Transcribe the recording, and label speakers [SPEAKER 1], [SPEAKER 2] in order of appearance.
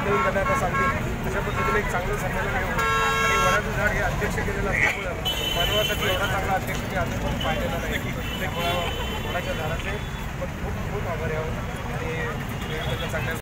[SPEAKER 1] देऊन त्यांना आता सांगतील तशा पद्धतीने एक चांगलं संमेलन घेऊन आणि वडाचं झाड हे अध्यक्ष केलेलं असल्यामुळं मानवासाठी एवढा चांगला अध्यक्ष मी आजपर्यंत पाहिलेला नाही. ते वडाच्या झाडाचे पण खूप खूप आभारी आहोत आणि चांगल्या